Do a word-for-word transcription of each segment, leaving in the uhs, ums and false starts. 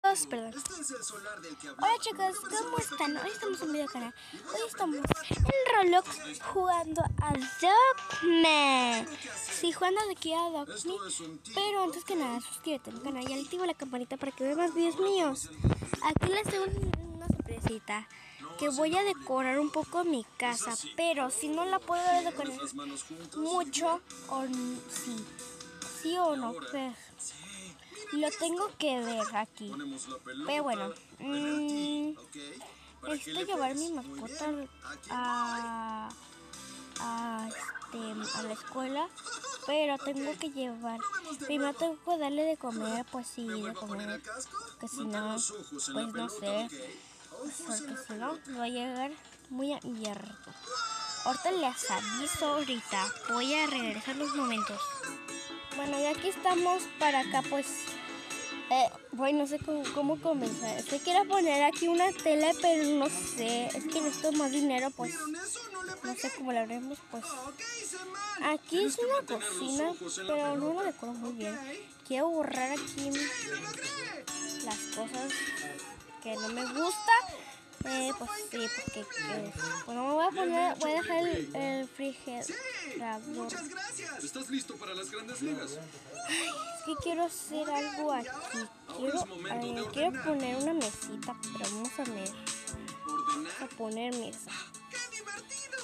chicos, perdón. Hola chicos, ¿cómo están? Hoy estamos en un video canal. Hoy estamos en Roblox jugando a Dogme. Sí, jugando aquí a Dogme. Pero antes que nada, suscríbete al canal y activa la campanita para que veas más videos míos. Aquí les tengo una sorpresita. Que voy a decorar un poco mi casa. Pero si no la puedo decorar mucho, o sí, sí o no, pues lo tengo que ver aquí. Pero bueno, mmm, necesito llevar mi mascota a, a, este, a la escuela. Pero tengo que llevar, primero tengo que darle de comer, pues sí, de comer. Que si no, pues no sé. Porque si no, va a llegar muy abierto. Ahorita les aviso ahorita. Voy a regresar unos momentos. Bueno, y aquí estamos para acá, pues. Eh, bueno, no sé cómo, cómo comenzar. Es que quiero poner aquí una tele, pero no sé. Es que necesito más dinero, pues. No sé cómo la haremos, pues. Aquí es una cocina, pero no la decoro muy bien. Quiero borrar aquí las cosas que no me gusta. Eh, pues sí, porque que, bueno, me voy a poner, voy a dejar el, el refrigerador. ¿Estás listo para las grandes ligas? Ay, es que quiero hacer algo aquí. Quiero, eh, quiero poner una mesita, pero vamos a ver. Vamos a poner mesa. ¡Qué divertido!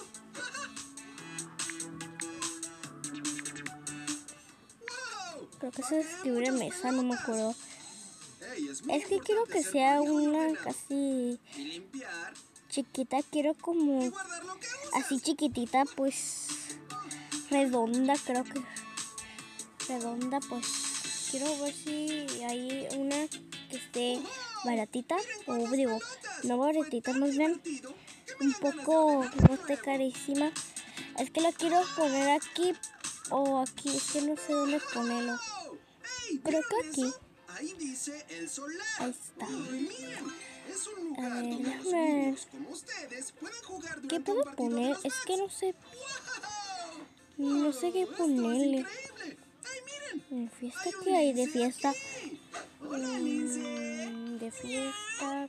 Creo que se escribe mesa, no me acuerdo. Es que quiero que sea una casi chiquita, quiero como así chiquitita, pues redonda, creo que redonda, pues quiero ver si hay una que esté baratita, o digo, no baratita, más bien un poco, no esté carísima. Es que la quiero poner aquí o aquí, es que no sé dónde ponerlo. Creo que aquí. Ahí dice el solar. Ahí está. Es un lugar a ver, donde los déjame. niños como ustedes pueden jugar durante ¿Qué puedo un partido poner? de los Es que no sé. ¡Wow! No sé qué Esto ponerle. es increíble. ¡Ay, miren! ¿En fiesta Hay un qué hay de lince fiesta? aquí. Hola, lince. Mm, de fiesta.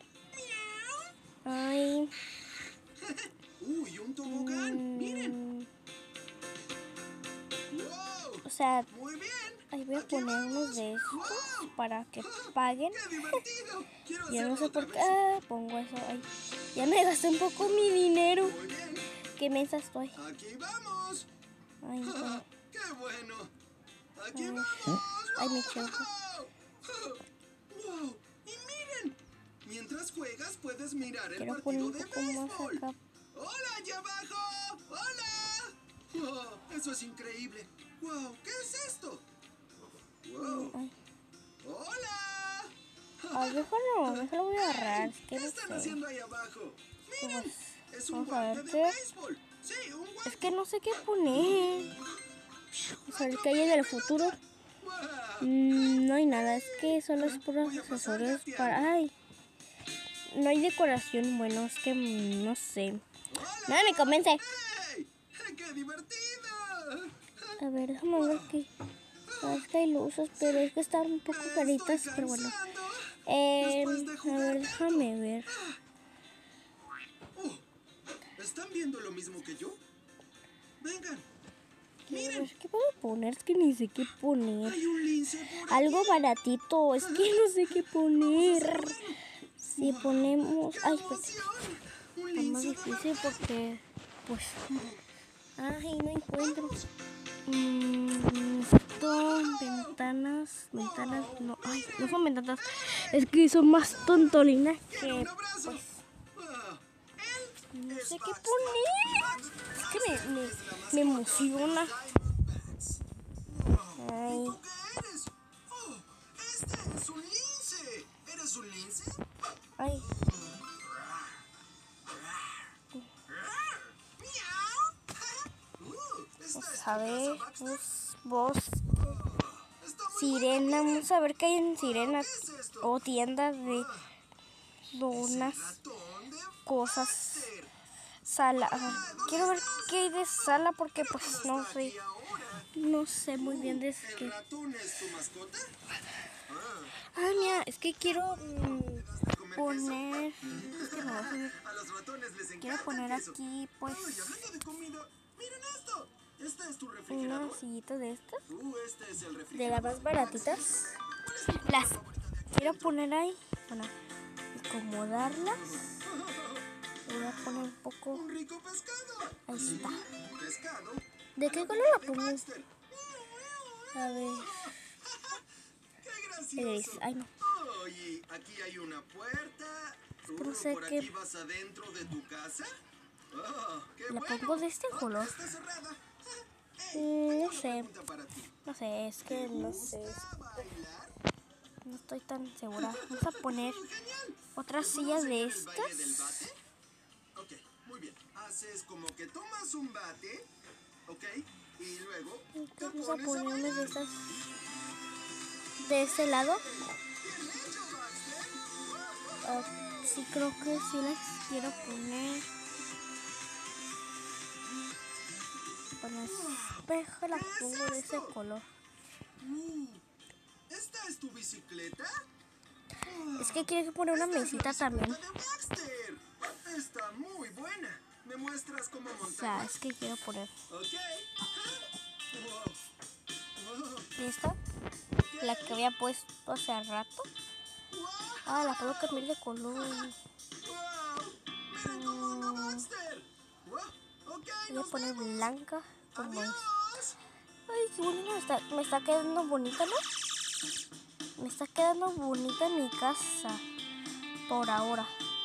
Ay. Uy, un tobogán. Mm, Miren. Wow. o sea, Muy bien. ahí voy a Aquí poner vamos. unos de estos Wow. para que paguen. ¡Qué divertido! Quiero Yo no hacerlo sé otra por qué vez. ah, pongo eso ahí. Ya me gasté un poco mi dinero. Muy bien. ¿Qué mensa estoy? Aquí vamos. Ay, no. ¡Qué bueno! ¡Aquí Ay, vamos! ay, mi chavo. ¡Wow! ¡Y miren! Mientras juegas puedes mirar el Quiero poner partido un de poco más béisbol. acá. ¡Hola, allá abajo! ¡Hola! Oh, eso es increíble. ¡Wow! ¿Qué es esto? ¡Wow! Ay. ¡Hola! Ay, déjalo, déjalo voy a agarrar. Es que ¿Qué no están sé. haciendo ahí abajo? ¡Miren! Pues, Es un vamos a guante ver de qué. béisbol. Sí, un guante. Es que no sé qué poner. Vamos a ver qué hay en el futuro. Mm, no hay nada, es que solo es puros accesorios para... Ay, no hay decoración, bueno, es que mm, no sé. Nada me convence. ¡Hey! ¡Qué divertido! A ver, déjame ver aquí. Sabes que hay luces, pero es que están un poco caritas, pero bueno. Eh, a ver, déjame ver. Oh, ¿están viendo lo mismo que yo? Vengan. Quiero ver qué puedo poner, es que ni sé qué poner. Hay un lince por Algo aquí. baratito, es que no sé qué poner. Si ponemos... ¡Qué Ay, espérate. emoción! Un Está más lince de difícil madera. porque, pues, ay, no encuentro. Mm, son ventanas, ventanas, no, ay, no son ventanas, es que son más tontolinas ¡Quiero que, un abrazo! pues, Ah, él no es sé qué Bugs poner. Bunny. Es que me, me, me emociona. Wow. ¿Y Ay, tú qué eres? Oh, este es un lince. ¿Eres un lince? ay, ¡Miau! Uh, esta pues, es tu a ver, casa, Baxter. vos, vos, Está muy sirena, buena, vamos a ver qué hay en sirena ¿qué es esto? o tiendas de Es el donas, ratón de cosas. Baxter. Sala, quiero ver qué hay de sala porque pues ¿Cómo no está sé, aquí ahora? no sé muy bien de ¿El qué. ratón es tu mascota? Ah, mira, es que quiero mmm, poner... Es que no va a subir. A los ratones les encanta Quiero poner el queso. aquí, pues, Ay, hablando de comida, miren esto. ¿Este es tu refrigerador? una sillita de estas. Uh, este es el De refrigerador. las más baratitas. ¿Cuál es tu Las comida favorita de aquí quiero dentro? poner ahí. Bueno, acomodarlas. Voy a poner un poco... Un rico pescado. Ahí está. Pescado. ¿De qué color la De pongo? Baxter. A ver... ¡Qué Gris. gracioso! Ay, no. Oh, y aquí hay una puerta. que no Uh, sé ¿Por qué- aquí vas adentro de tu casa? Oh, qué ¿La bueno. pongo de este Oh, color? está cerrada. Hey, Mm, tengo no una sé. pregunta para ti. No sé, es que no sé. ¿Gusta bailar? No estoy tan segura. Vamos a poner Genial. otra ¿Te silla puedo de enseñar el baile del estas. bate? Ok, muy bien. Haces como que tomas un bate, ok, y luego te Entonces vamos a pones a poner una bailar. de estas. De este lado. Bien hecho, Baxter. Ah, sí, creo que sí las quiero poner. Con el espejo la pongo de ese color. Uh, ¿Esta es tu bicicleta? Es que quiero poner una Esta es la mesita también. bicicleta de Baxter. Está muy buena. ¿Me muestras cómo O sea, montarla? es que quiero poner Ok. Wow. Wow. esta. La que había puesto hace rato. Wow. Ah, la puedo cambiar de color. Wow. Miren cómo anda Baxter. Wow. Ok, Voy a nos poner vemos. blanca como es. Adiós. Ay, qué bonita me está, me está quedando bonita, ¿no? Me está quedando bonita mi casa. Por ahora.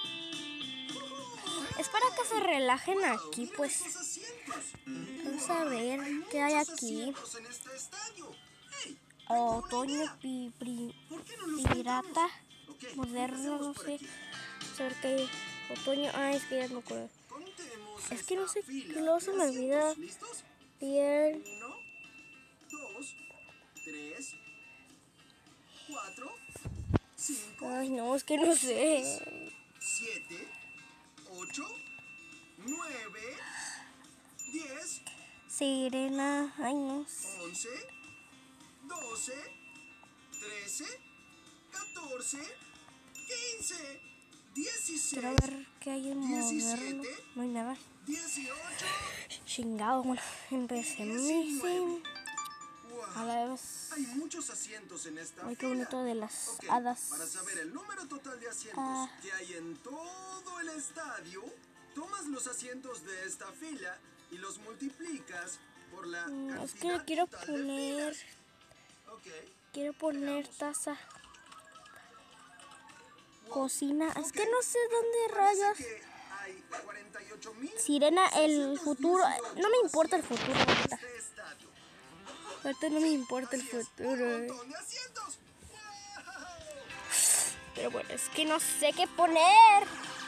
Es para que se relajen aquí, Miren pues. estos asientos. Vamos a ver Hay qué hay muchos aquí. asientos en este estadio. Hey, tengo una Otoño idea. pi, pri- ¿Por qué no los pirata. juntamos? Ok, Moderno, empecemos no por sé. aquí. Vamos a ver qué hay. Otoño. Ah, es que ya no me acuerdo. Contemos Es que no esta sé, fila luego de se me olvida. asientos. ¿Listos? Piel. Uno, dos, tres, cuatro, cinco, Ay, no, es que no sé. siete, ocho, nueve, diez, Sirena. Ay, no. once, doce, trece, catorce, quince, Quiero dieciséis, ver qué hay en moderno. diecisiete, No hay nada. dieciocho. Chingado, bueno, empecé mi sim. A Wow. la vez. Hay muchos asientos en esta Ay, qué fila. bonito de las Ok, hadas. para saber el número total de asientos Ah. que hay en todo el estadio, tomas los asientos de esta fila y los multiplicas por la Mm, cantidad es que quiero total de poner. filas. Ok. Quiero poner Veamos. taza. Wow. Cocina. Es Ok, que no sé dónde parece rayas. que hay cuarenta y ocho mil Sirena, el seiscientos futuro. dieciocho No me importa el futuro asientos en ahorita. este estadio. Ahorita no me importa el Así es, un futuro. montón de asientos. Wow. Pero bueno, es que no sé qué poner.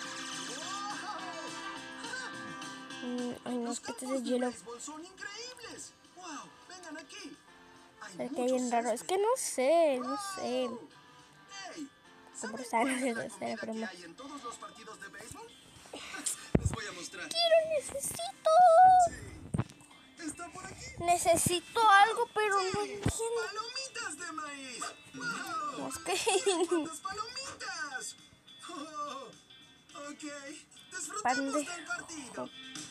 Mm, ay, no, Los es que este campos es de hielo. béisbol son increíbles. Wow, vengan aquí. Hay Es que mucho es bien raro. Es césped. que no sé, no sé. Wow. Hey, Como ¿saben saben, cuál es la no sé, comida pero que no. hay en todos los partidos de béisbol? Les voy a mostrar. Quiero, necesito. Sí. Está por aquí. Necesito algo, pero no Sí, entiendo. palomitas de maíz. No, Wow. es que. ¿Cuántas palomitas? Oh, ok. Disfrutemos Pan de- del partido.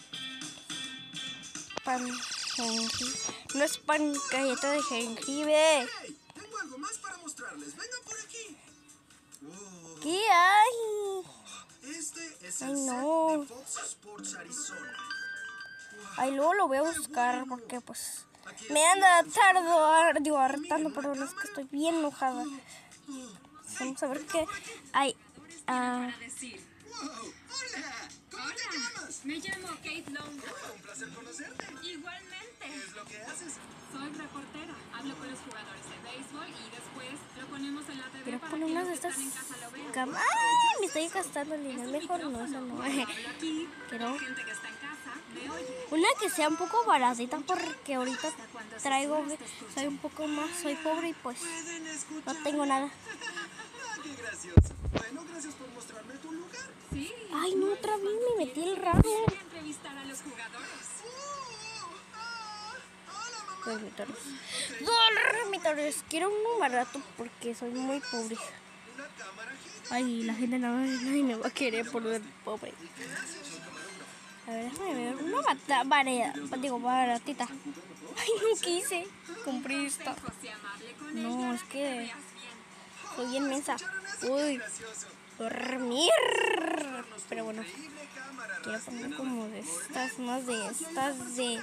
Pan jengibre. No es pan galleta de jengibre. Hey, tengo algo más para mostrarles. Vengan por aquí. Oh, ¿Qué hay? este es Ay, el no. set de Fox Sports Arizona. Wow. Ay, luego lo voy a Qué buscar bueno. porque pues Aquí me está anda la sensora. tardo, digo, hartando, Miren la perdón, es que cámara. estoy bien enojada. Oh, Vamos a ver vengan qué por aquí. hay. Ah, Para decir. Wow. Hola. ¿Cómo te Hola, llamas? me llamo Kate Longo. Un placer conocerte. ¿Qué Igualmente, es lo que haces? soy reportera. Hablo con los jugadores de béisbol y después lo ponemos en la T V quiero para poner que unas los de que estas están en casa lo vean. cam- ¡Ay! Me estoy gastando el Es dinero. un Mejor no, esa micrófono. no. Cuando hablo aquí, Quiero la gente que está en casa me oye. una que sea un poco baratita porque ahorita Hasta cuando traigo, susurras te escuchan. soy un poco más, soy pobre y pues Pueden no escuchar. tengo nada. Ah, qué gracioso. Bueno, gracias por mostrarme tu lugar. Sí. Ay, no, otra vez me metí el raro. Quiero entrevistar a los jugadores. Uh, ah, hola, mamá. dormitorios. Dormitorios. Quiero uno barato porque soy muy pobre. Ay, la gente no, nadie me va a querer por ser pobre. A ver, déjame ver. Una bata, variedad, digo, baratita. Ay, no quise. Compré esta. No, es que soy bien mensa. Uy, dormir. Pero bueno, quiero poner como de estas, más de estas de...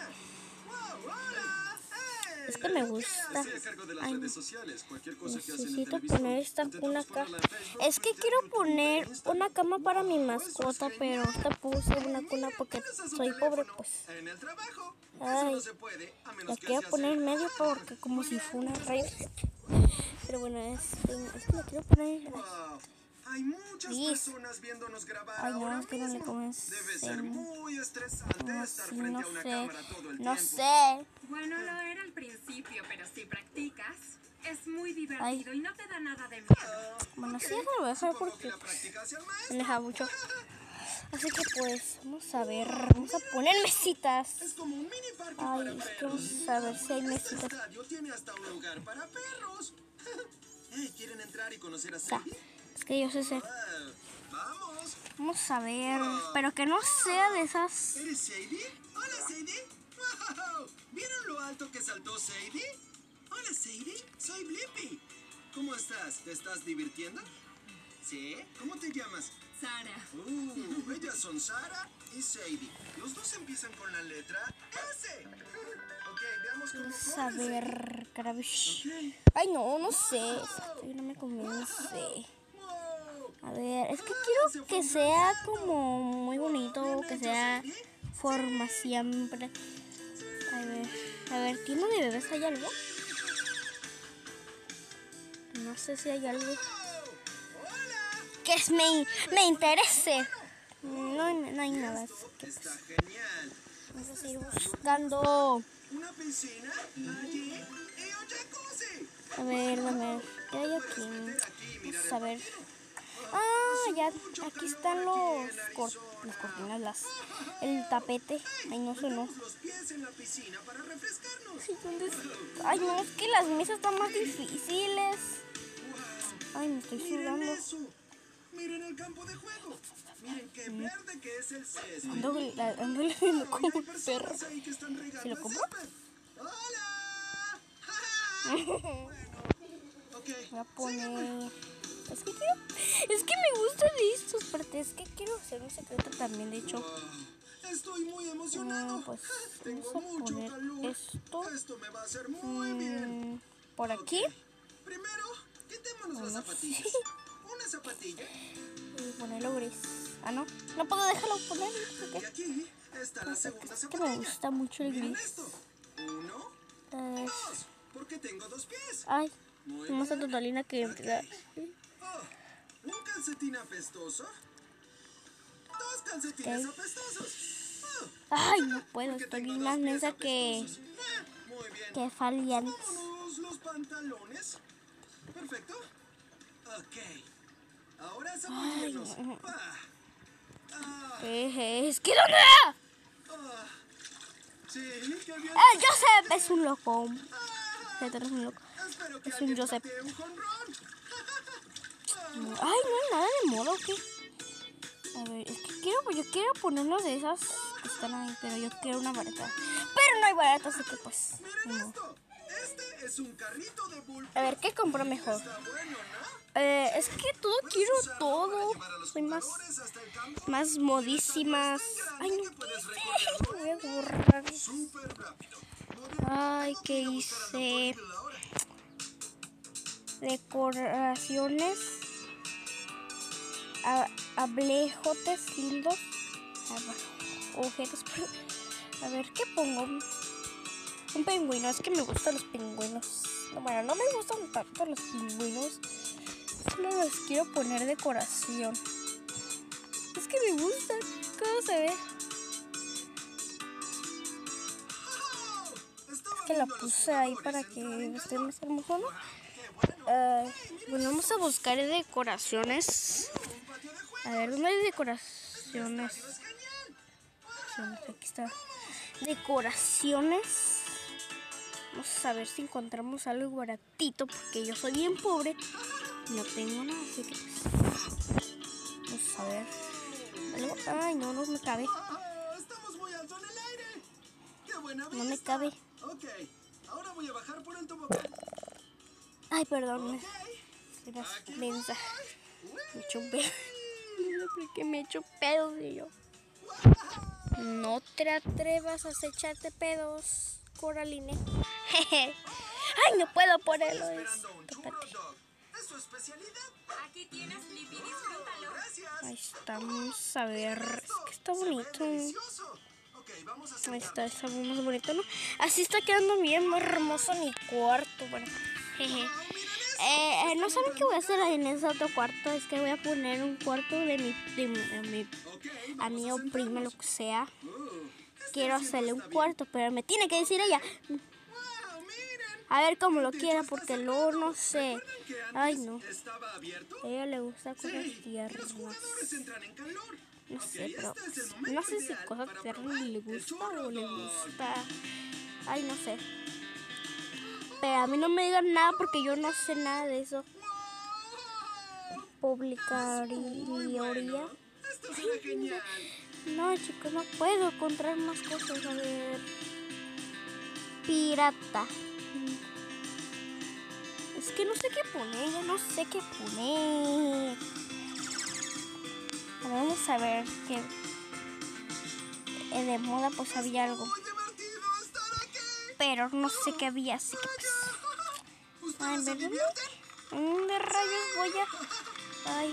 Es que me gusta. Ay, necesito poner esta cuna acá. Es que quiero poner una cama para mi mascota, pero esta puse una cuna porque soy pobre, pues. Ay, la quiero poner en medio porque como si fuera una rey. Pero bueno, es, es que la quiero poner. Hay muchas personas viéndonos grabar. Ay, no, es que no le comencé. Debe ser muy estresante No, estar sí, frente no a una sé. cámara todo el No tiempo. sé. Bueno, lo era al principio, pero si practicas, es muy divertido Ay. y no te da nada de miedo. Bueno, sí, eso lo voy a dejar Supongo que porque la práctica hace al maestro. me deja mucho. Así que pues, vamos a ver. Vamos a poner mesitas. Es como un mini parque Ay, para es que perros. vamos a ver si hay Este mesitas. estadio tiene hasta un lugar para perros. Hey, ¿quieren entrar y conocer a O sea, Sadie? es que yo sé ser. Ah, vamos. Vamos a ver. Pero que no sea de esas. ¿Eres Sadie? Hola, Sadie. Wow. ¿Vieron lo alto que saltó Sadie? Hola, Sadie. Soy Blippi. ¿Cómo estás? ¿Te estás divirtiendo? ¿Sí? ¿Cómo te llamas? Sara. Uh, ellas son Sara y Sadie. Los dos empiezan con la letra S. Ok, veamos cómo Vamos a corres. ver, carabish. Ok. Ay, no, no sé. Esto no me convence. Wow. A ver, es que quiero que sea como muy bonito, que sea forma siempre. A ver, a ver, ¿tienda de bebés hay algo? No sé si hay algo que es, me, me interese. No, no hay nada. Así que, pues, Está genial. vamos a seguir buscando. ¿Una piscina? Allí. Y un jacuzzi. A ver, a ver, ¿qué hay aquí? Vamos a ver. Ah, ya, aquí están los, cor las cortinas, las, el tapete. Ay, no sé, no. Los pies en la piscina para refrescarnos. Ay, ¿dónde está? Ay, no, es que las mesas están más difíciles. Ay, me estoy Miren sudando. eso. Miren el campo de juego. Miren qué verde que es el césped. Ando, la- ando viendo como Hay un perro. personas ahí que están regando ¿Se lo el compro? césped. ¡Hola! Bueno, ok. Voy a poner... Es que quiero... Es que me gustan estos, pero es que quiero hacer un secreto también, de hecho. Wow, estoy muy emocionado. Mm, pues, Tengo vamos a mucho poner calor. esto. Esto me va a hacer muy bien. Mm, por aquí. Primero, quitémonos las Vamos. zapatillas. Una zapatilla. Y ponerlo gris. Ah, no. No puedo dejarlo poner. ¿Por Y qué? aquí está la segunda Es que me zapatilla. gusta mucho el Miren gris. esto. Uno, Eh, dos. Porque tengo dos pies. ay, Muy vamos a bien. Totalina que... Ok. Oh, ¿un calcetín apestoso? Dos calcetines Ok. apestosos. Oh, Ay, no puedo. porque Estoy tengo más dos pies mensa que... apestosos. Ah, muy bien. Que Falian. Vámonos los pantalones. Perfecto. Ok. Ahora zambullirnos. Ah. Ah, Eh, es que ¿dónde va? ah. Sí, qué bien. ¡Eh, Joseph! Es un loco. Ah, Peter es un loco. espero que Es un alguien Joseph. patee un jonrón. Ay, no hay nada de moda, ¿o qué? A ver, es que quiero, yo quiero ponernos de esas que están ahí, pero yo quiero una barata. Pero no hay barata, así que pues... Miren no. esto. Este es un carrito de bullpen. A ver, ¿qué compro mejor? Está bueno, ¿no? Eh, es que todo Puedes quiero usarlo todo. para llevar a los Soy más, jugadores hasta el campo. más modísimas. Ay, no, Que puedes ¿qué recorrerlo hice? Voy a borrar. súper rápido. Ay, Tengo que ¿qué ir a buscar al hice? doctor Eagle ahora. Decoraciones. A, ablejotes lindos. A- Objetos. A ver, ¿qué pongo? Un pingüino. Es que me gustan los pingüinos. No, bueno, no me gustan tanto los pingüinos. Solo los quiero poner decoración. Es que me gustan. ¿Cómo se ve? Oh, estaba Es que lo viendo a los puse ahí jugadores para entrar que en esté calor. más hermoso, ¿no? Qué bueno. Eh, bueno, vamos a buscar decoraciones. Un patio de juego. A ver, ¿dónde hay decoraciones? Es genial. Aquí está. Decoraciones. Vamos a ver si encontramos algo baratito, porque yo soy bien pobre. No tengo nada, así que pues, vamos a ver. ¿Algo? Ay, no, no me cabe. ¡Wow! ¡Estamos muy alto en el aire! ¡Qué buena vista! No me cabe. Ok, ahora voy a bajar por el tobogán. Ay, perdón. Ok, Soy una aquí mensa. voy. Me echo un pedo. No sé por qué me echo pedos y yo. No te atrevas a echarte pedos, Coraline. Ay, no puedo ponerlo. Estoy esperando un churro dog. ¿Es su especialidad? Aquí tienes Blippi, disfrútalo. Gracias. Ahí estamos a ver. Es que está Se ve bonito. delicioso. Ok, vamos a Ahí sentarnos. está, está más bonito, ¿no? Así está quedando bien más hermoso mi cuarto. Bueno, jeje. Wow, miren eso. Eh, eh, no saben qué voy a hacer en ese otro cuarto. Es que voy a poner un cuarto de mi, de mi, de mi Ok, a vamos mi a o prima, lo sentarnos. que sea. Uh, este Quiero asiento hacerle un está bien. cuarto, pero me tiene que decir ella. Wow, miren. A ver cómo lo El techo quiera, está porque luego no cerrado. sé. ¿Recuerdan que antes Ay, no. estaba abierto? A ella le gusta cosas Sí, tiernas. los jugadores entran en calor. No Ok, sé, pero este es el no momento sé si ideal cosas para tiernas probar le el gusta churro o le dog. gusta. Ay, no sé. Pero a mí no me digan nada porque yo no sé nada de eso. Wow, Publicar muy y bueno. Esto será genial. No, chicos, no puedo encontrar más cosas. A ver. Pirata. Es que no sé qué poner, ya no sé qué poner. Pero vamos a ver que eh, de moda pues había algo. Muy divertido estar aquí. Pero no sé qué había, así que pues. Ay, ¿Ustedes se ¿verdad? divierten? ¿Dónde rayos voy a...? Ay.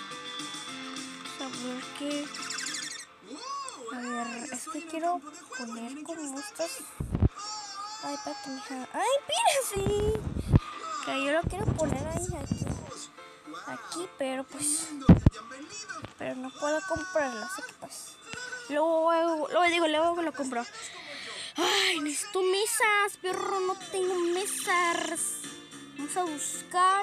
A ver qué... Wow, A ver, hey, es estoy que en el quiero campo de juego y poner miren quién como está estas... aquí. Ay, espérate, mija. Ay, mira, sí. Que yo lo quiero poner ahí, aquí. Wow, Aquí, pero qué pues... lindo que hayan venido. Pero no puedo comprarlo, así que pues... Luego, luego digo, luego me lo compro. Ay, necesito mesas, perro, no tengo mesas. Vamos a buscar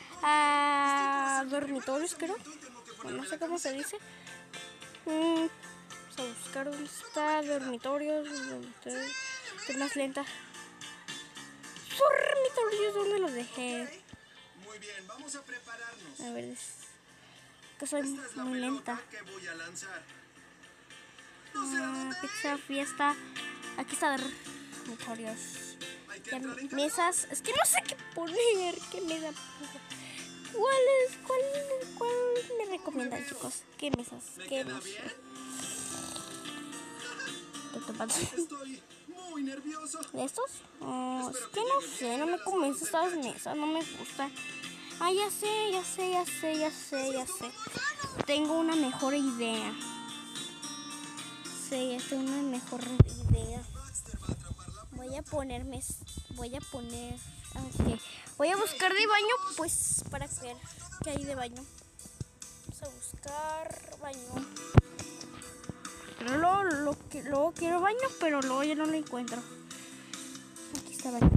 a dormitorios, creo. No sé cómo se dice. Mm, vamos a buscar dónde está dormitorios. Dormitorios. Estoy más lenta. Dormitorios, ¿dónde los dejé? Muy bien, vamos a prepararnos. A ver, es que soy Esta es la muy lenta. pelota que voy a lanzar. No sé a Ah, dónde pizza, fiesta. Aquí está dormitorios. hay que Ya, entrar en calor. mesas. Es que no sé qué poner. ¿Qué mesa pongo? ¿Cuál es? ¿Cuál, cuál me recomiendan, chicos? ¿Qué mesas? ¿Me ¿Qué queda no sé? bien? ¿Qué te pasa? Estoy muy nervioso. ¿De estos? Oh, es Espero que que no llegue sé, bien no a me las convence manos del estas catcher. mesas, no me gusta. Ah, ya sé, ya sé, ya sé, ya sé, ya sé. Tengo una mejor idea. Sí, ya tengo una mejor idea. Baxter va a atrapar la pelota. Voy a ponerme, voy a poner, así. Voy a buscar de baño, pues, para ver qué hay de baño. Vamos a buscar baño. Pero luego, lo, que- luego quiero baño, pero luego ya no lo encuentro. Aquí está baño.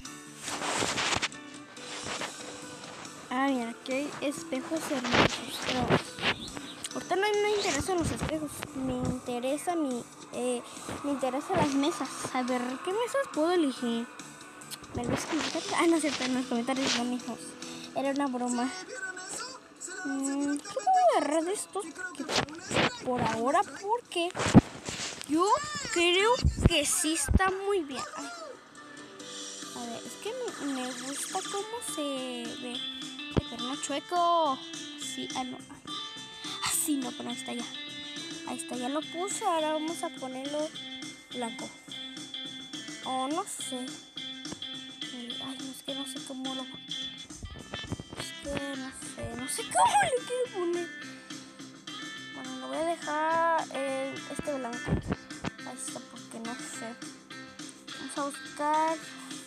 Ah, mira, aquí hay espejos hermosos. Pero ahorita no me interesan los espejos. Me interesa mi, eh, me interesan las mesas. A ver, ¿qué mesas puedo elegir? ¿Me lo escribiste? Ah, no es cierto, en los comentarios no, mijos. Era una broma. ¿Vieron eso? Se la lancé Mm, ¿Qué directamente puedo al agarrar de poste. estos? Y creo Porque que fue un strike. por ahora, porque yo creo que sí está muy bien. Ay. A ver, es que me, me gusta cómo se ve. Ay, pero no chueco. Sí, ah, no. Ah, sí, no, pero ahí está ya. Ahí está, ya lo puse. Ahora vamos a ponerlo blanco. O no sé. Ay, no, es que no sé cómo lo... Es que no sé, no sé cómo le quiero poner. Bueno, lo voy a dejar eh, este blanco. Ahí está, porque no sé. Vamos a buscar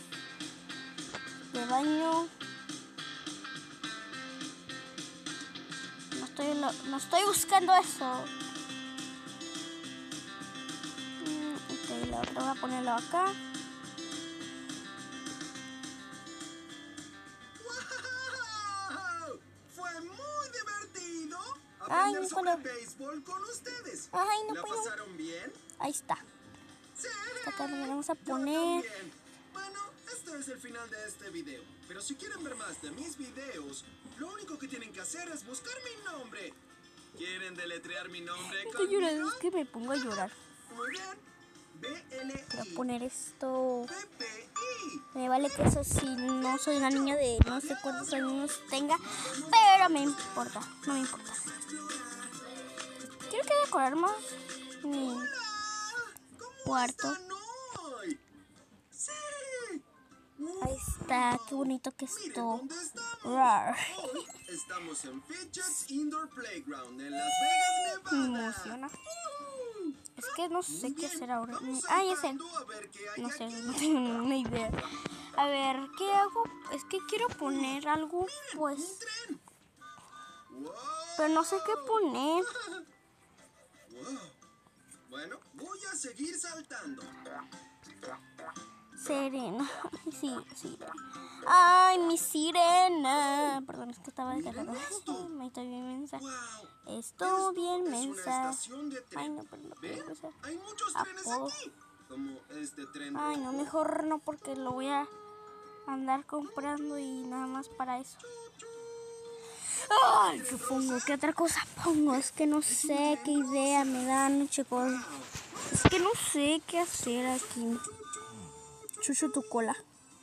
de baño. No estoy, lo, no estoy buscando eso. Mm, ok, la otra voy a ponerlo acá. ¡Wow! Fue muy divertido Ay, aprender no sobre puedo. béisbol con ustedes. Ay, no ¿La puedo. pasaron bien? Ahí está. Sí. Acá le vamos a Yo poner. también. Bueno, está Este es el final de este video. Pero si quieren ver más de mis videos, lo único que tienen que hacer es buscar mi nombre. ¿Quieren deletrear mi nombre Estoy llorando, conmigo? es que me pongo a llorar. Muy bien. B L Voy a I poner esto. P P I. Me vale que eso sí, no soy una niña de no sé cuántos años tenga, pero me importa, no me importa. Quiero que decorar más mi cuarto. ¿Están hoy? Sí. Ahí está, qué bonito que Miren esto. dónde estamos. Rar. Hoy estamos en Fidget's Indoor Playground en Las Vegas, Me Nevada. emociona. Uh, Es que no muy sé qué bien. hacer ahora. Vamos Ah, ya sé. saltando a ver qué hay No sé, aquí. no tengo ninguna idea. A ver, ¿qué hago? Es que quiero poner algo, pues, Un tren. Wow. pero no sé qué poner. Wow. Bueno, voy a seguir saltando. Serena. Sí, sí. Ay, mi sirena. Perdón, es que estaba descargando. Me estoy bien mensa. Wow. Estoy bien Es una mensa. estación de tren. Ay, no, pero no ¿Ven? puedo empezar. Hay muchos Ah, trenes puedo. aquí. Como este tren. Ay, no, rojo. mejor no, porque lo voy a andar comprando y nada más para eso. Ay, ¿qué pongo? ¿Qué otra cosa pongo? Es que no sé qué idea me dan, chicos. Es que no sé qué hacer aquí. Chuchu tu cola.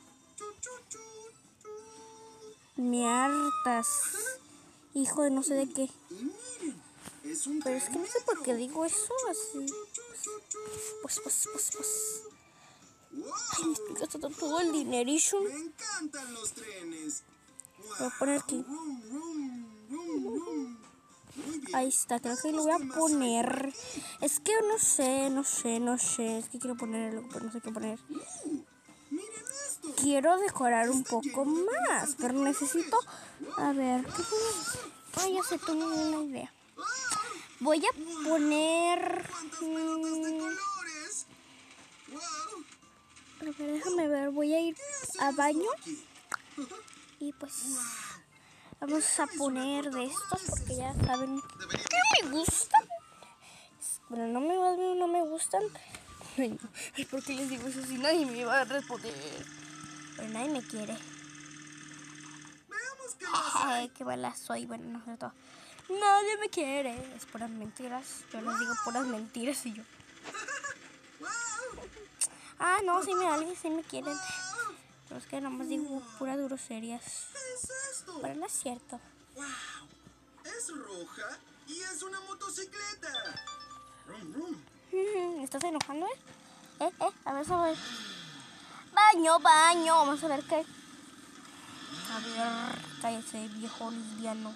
Me hartas. Hijo de no sé de qué. Y miren, es un Pero es tren que no sé por qué negro. digo eso así. Pues, pues, pues, pues. Wow. Ay, me estoy gastando todo el dinerillo. Me encantan los trenes. Voy a poner aquí. Rum, rum, rum, rum. Muy bien. Ahí está, creo que lo voy a poner. Es que no sé, no sé, no sé. Es que quiero poner algo, pero no sé qué poner. Uh, miren esto. Quiero decorar un poco más, pero necesito... A ver, ¿qué pongo? Ay, ya sé, tengo una idea. Voy a poner... ¿Cuántas pelotas de mm, colores? Wow. a ver, déjame ver, voy a ir ¿Qué a es baño esto aquí? y pues vamos a poner de estos porque ya saben Debería que me gustan. Bueno, no me, no me gustan. Ay, ¿por qué les digo eso si nadie me va a responder? Pero nadie me quiere. Veamos qué más hay. Ay, qué mala soy. Bueno, no sé todo. Nadie me quiere. Es puras mentiras. Yo les digo puras mentiras y yo. Wow. Ah, no, sí me alguien sí me quieren. Pero es que nomás digo puras groserías. ¿Qué es esto? Pero no es cierto. Wow. Es roja y es una motocicleta. Rum, rum. ¿Me estás enojando, eh? Eh, eh, a ver, a ver. Baño, baño. Vamos a ver qué. A ver, cállese, viejo lesbiano.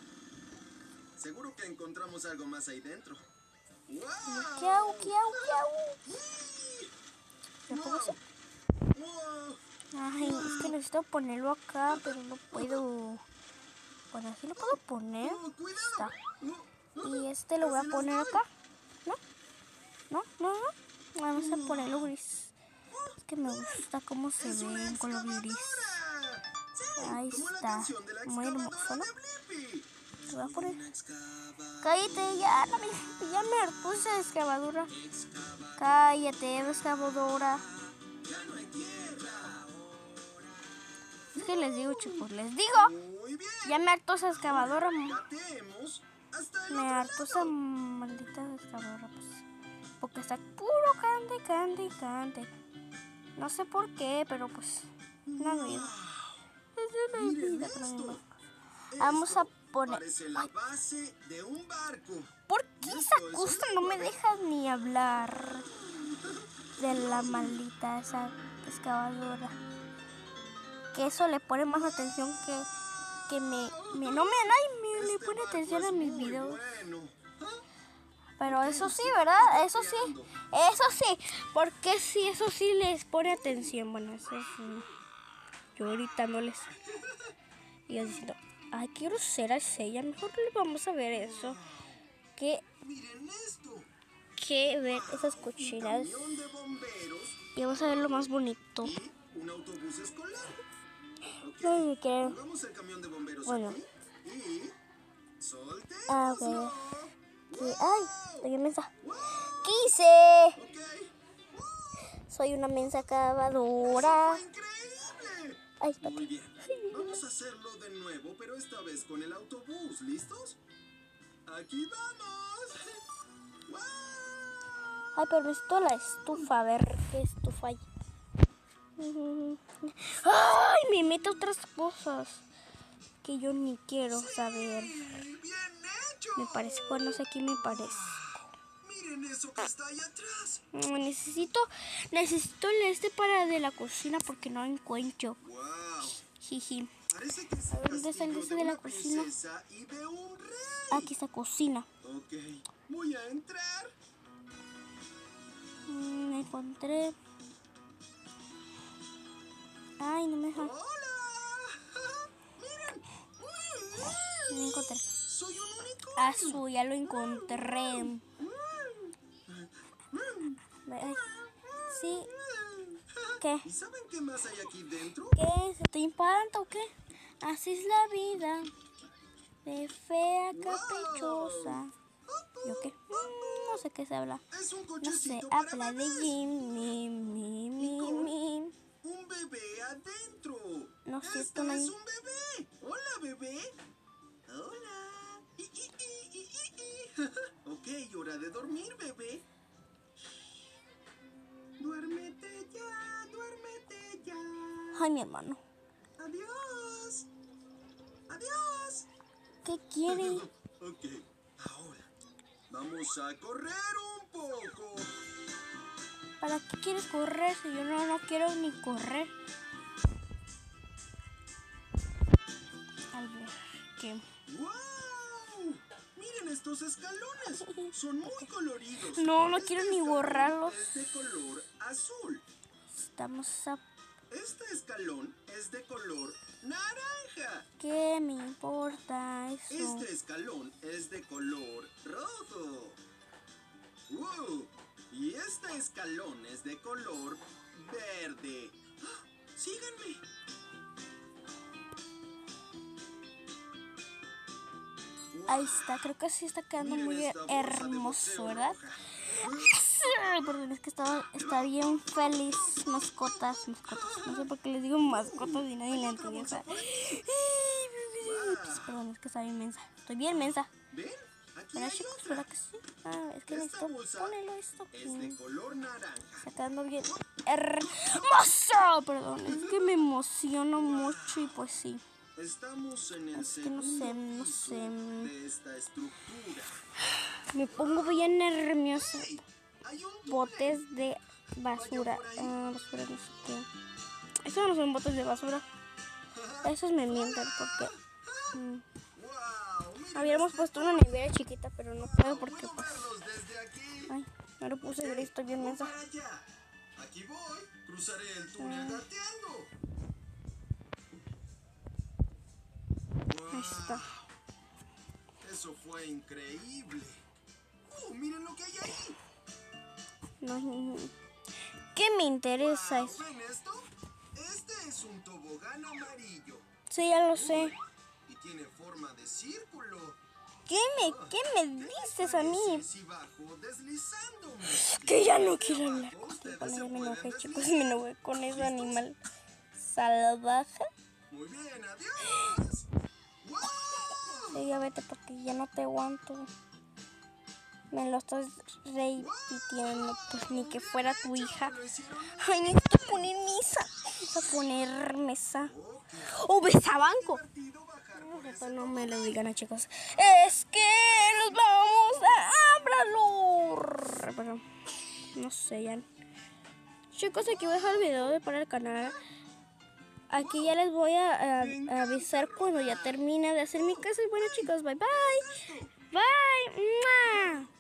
Seguro que encontramos algo más ahí dentro. Wow. ¿Qué hago, qué hago, qué hago? ¿Me pongo eso? Wow. Ay, es que necesito ponerlo acá, pero no puedo. Bueno, así lo puedo poner. Oh, cuidado. Está. Oh, Y este lo voy a casi nos poner dan. acá. ¿No? ¿No? ¿No? ¿No? Vamos a ponerlo gris. Es que me gusta cómo se Es ve una en color gris. excavadora. Sí, Ahí como la está. canción de la Muy hermoso, excavadora ¿no? de Blippi. Lo voy a poner. Una excavadora. Cállate, ya, no me, ya me hartó esa excavadora. Cállate, excavadora. Ya no hay tierra. Es que les digo, chicos, les digo. Muy bien. Ya me hartó esa excavadora. Batemos hasta el Me otro hartó esa lado. maldita excavadora, pues. Porque está puro cante, cante, cante. No sé por qué, pero pues. No vida. Es una Miren vida para mí. esto. Vamos a Esto poner. Parece la base de un barco. ¿Por qué esa cosa no me deja ni hablar de la maldita esa excavadora? Que eso le pone más atención que, que me, me- no me nadie me le Este pone barco atención es a mis muy videos. bueno. Pero eso sí, ¿verdad? Eso sí, eso sí, porque sí, eso sí les pone atención. Bueno, eso sí, yo gritándoles y ellos diciendo, ay, qué grosera es ella, mejor le vamos a ver eso, que, Miren esto. que ver esas cochinas Camión de bomberos y vamos a ver lo más bonito. y un autobús escolar. Ok, No me quiero. pongamos el camión de bomberos Bueno. aquí y soltémoslo. A ver, que, ay, estoy en mensa. Wow. ¿Qué hice? Ok. Soy una mensa excavadora. Increíble. Ay, espérate. Muy bien. Vamos a hacerlo de nuevo, pero esta vez con el autobús. ¿Listos? ¡Aquí vamos! ¡Wow! Ay, pero necesito la estufa. A ver qué estufa hay. Ay, me mete otras cosas que yo ni quiero saber. ¡Bien hecho! Me parece, bueno, no sé quién me parece. Miren eso que está ahí atrás. Necesito, necesito el este para de la cocina porque no lo encuentro. ¡Wow! Jiji. Parece que es A ver, ¿dónde está el castillo este de de la una cocina? princesa y de un rey. Aquí está cocina. Ok, voy a entrar. Mm, me encontré. Ay, no me deja. ¡Hola! ¡Miren! Me encontré. ¡Soy un unicornio! Azul, ya lo encontré. Ay, sí. ¿Qué? ¿Y saben qué más hay aquí dentro? ¿Qué? ¿Se te impanta o qué? Así es la vida. De fea caprichosa. ¿Yo qué? Mm, no sé qué se habla. Es un No sé, cochecito para habla de bebés. Jim, mi, mi, mi, mi. Un bebé adentro. No sé, Esta esto no hay- es un bebé. Hola, bebé. Hola. I, i, i, i, i, i. Ok, hora de dormir, bebé. Duérmete ya, duérmete ya. Ay, mi hermano. Adiós. Adiós. ¿Qué quiere? Ok, ahora vamos a correr un poco. ¿Para qué quieres correr si yo no, no quiero ni correr? A ver, ¿qué? ¡Wow! Miren estos escalones. Son muy coloridos. No, no Este quiero ni escalón borrarlos. Es de color azul. Estamos a... Este escalón es de color naranja. ¿Qué me importa eso? Este escalón es de color rojo. ¡Wow! Y este escalón es de color verde. ¡Ah! ¡Síganme! Ahí está, creo que sí está quedando Miren muy esta bolsa de hermoso, boxeo ¿verdad? roja. Ay, perdón, es que estaba, está bien feliz. Mascotas, mascotas. No sé por qué les digo mascotas y nadie le entiende. O sea, pues, perdón, es que está bien mensa. Estoy bien mensa. ¿Ven? Aquí ¿Verdad, hay chicos? otra. ¿Verdad que sí? Ah, es que Esta necesito bolsa ponerlo esto aquí. es de color naranja. Está quedando bien hermoso. Perdón, es que me emociono mucho y pues sí. Estamos en el Es que no sé, segundo no piso sé. de esta estructura. Me pongo bien nerviosa. ¡Hey! Hay un túnel. Botes de basura. Ah, basura, no sé qué. Esos no son botes de basura. Esos me mienten porque... mm, ¡Wow! Miren habíamos este puesto una túnel. nevera chiquita, pero no puedo porque Puedo pues... verlos desde aquí. Ay, no lo puse, pero estoy bien Voy mensa. para allá. Aquí voy. Cruzaré el túnel gateando. Ahí está. Eso fue increíble. ¡Oh, miren lo que hay ahí! No, no, no. ¿Qué me interesa Wow, eso? ¿ven esto? Este es un tobogán amarillo. Sí, ya lo sé. Y tiene forma de círculo. ¿Qué me, qué me dices a mí? Parece si bajo deslizándome. Que ya no quiero hablar Abajo, ustedes con se ella. Me pueden enojé, chicos. deslizar. Me enojé con ese animal salvaje. Muy bien, adiós. ¡Wow! Sí, ya vete porque ya no te aguanto. Me lo estás repitiendo, pues ni que fuera tu hija. Lo hicieron. Ay, necesito poner misa. Necesito poner mesa. O besabanco. Divertido bajar por ese Pero no me lo digan a chicos. Es que nos vamos a ábralo. Pero no sé, ya. Chicos, aquí voy a dejar el video de para el canal. Aquí ya les voy a, a- a avisar cuando ya termine de hacer mi casa. Y bueno, chicos, bye bye. Bye. ¡Mua!